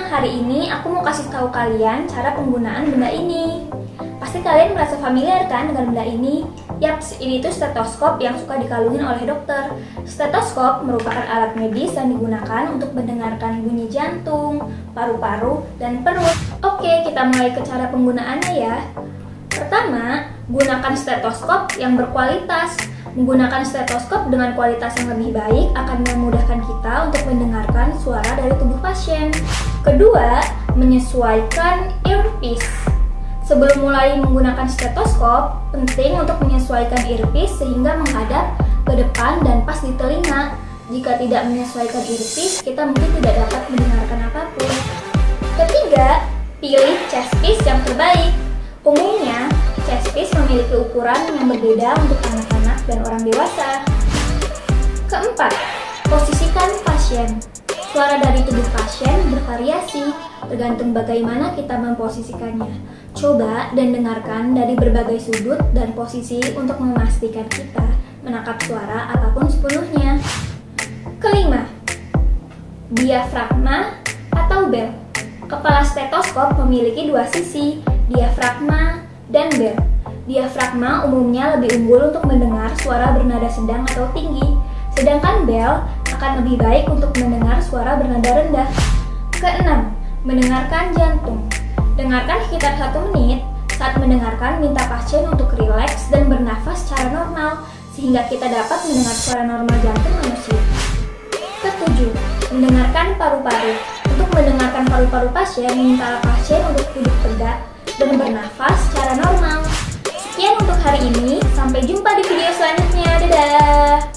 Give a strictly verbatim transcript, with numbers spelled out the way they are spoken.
hari ini aku mau kasih tahu kalian cara penggunaan benda ini. Pasti kalian merasa familiar kan dengan benda ini? Yaps, ini tuh stetoskop yang suka dikalungin oleh dokter. Stetoskop merupakan alat medis yang digunakan untuk mendengarkan bunyi jantung, paru-paru, dan perut. Oke, kita mulai ke cara penggunaannya ya. Pertama, gunakan stetoskop yang berkualitas. Menggunakan stetoskop dengan kualitas yang lebih baik akan memudahkan kita untuk mendengarkan suara dari tubuh pasien. Kedua, menyesuaikan earpiece. Sebelum mulai menggunakan stetoskop, penting untuk menyesuaikan earpiece sehingga menghadap ke depan dan pas di telinga. Jika tidak menyesuaikan earpiece, kita mungkin tidak dapat mendengarkan apapun. Ketiga, pilih chest piece yang terbaik. Umumnya, chest piece memiliki ukuran yang berbeda untuk anak-anak dan orang dewasa. Keempat, posisikan pasien. Suara dari tubuh pasien bervariasi, tergantung bagaimana kita memposisikannya. Coba dan dengarkan dari berbagai sudut dan posisi untuk memastikan kita menangkap suara apapun sepenuhnya. Kelima, diafragma atau bel. Kepala stetoskop memiliki dua sisi, diafragma dan bel. Diafragma umumnya lebih unggul untuk mendengar suara bernada sedang atau tinggi, sedangkan bel akan lebih baik untuk mendengar suara bernada rendah. Keenam, mendengarkan jantung. Dengarkan sekitar satu menit. Saat mendengarkan, minta pasien untuk rileks dan bernafas secara normal, sehingga kita dapat mendengar suara normal jantung manusia. Ketujuh, mendengarkan paru-paru. Untuk mendengarkan paru-paru pasien, minta pasien untuk duduk tegak dan bernafas secara normal. Sekian untuk hari ini, sampai jumpa di video selanjutnya. Dadah!